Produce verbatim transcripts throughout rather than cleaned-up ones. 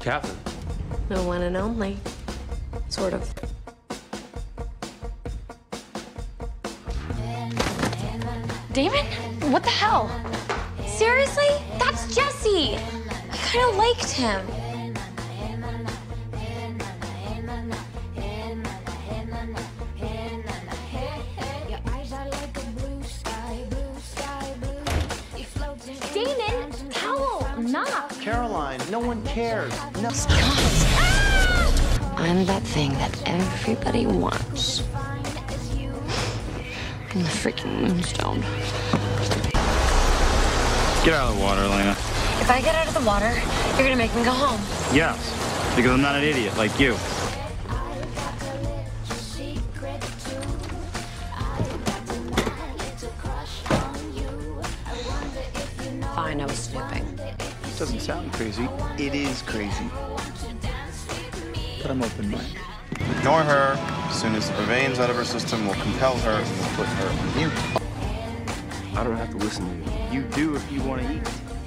Catherine. The one and only. Sort of. Damon? What the hell? Seriously? That's Jesse! I kind of liked him. Damon! Towel! Knock! Caroline, no one cares. No. I'm that thing that everybody wants. I'm the freaking moonstone. Get out of the water, Elena. If I get out of the water, you're gonna make me go home. Yes, because I'm not an idiot like you. Fine, I was snooping. It doesn't sound crazy, It is crazy. but I'm open-minded. Ignore her. As soon as the Vervain's out of her system, we'll compel her and we'll put her on mute. I don't have to listen to you. You do if you want to eat.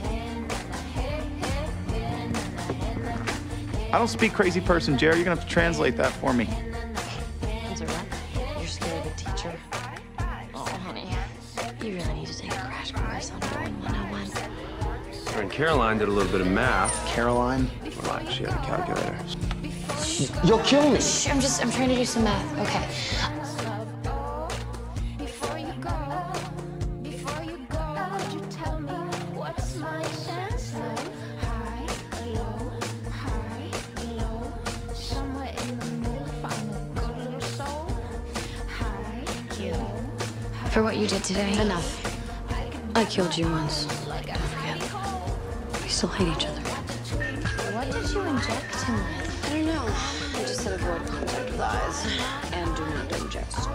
I don't speak crazy person, Jerry. You're gonna have to translate that for me. Is it what? You're scared of the teacher? Oh, honey. You really need to take a crash course on going one oh one. When Caroline did a little bit of math. Caroline, Relax, she had a calculator. you'll kill me. Shh, I'm just, I'm trying to do some math. Okay. For what you did today. Enough. I killed you once. Don't forget. We still hate each other. What did you inject him with? I don't know. I just said avoid contact with eyes. And do not ingest.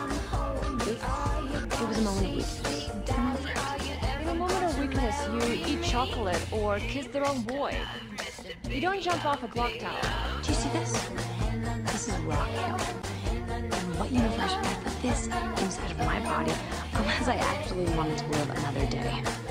It was a moment of weakness. In a moment of weakness, you eat chocolate or kiss the wrong boy. You don't jump off a clock tower. Do you see this? This is Rock Hill. In what universe would I put this inside of my body unless I actually wanted to live another day?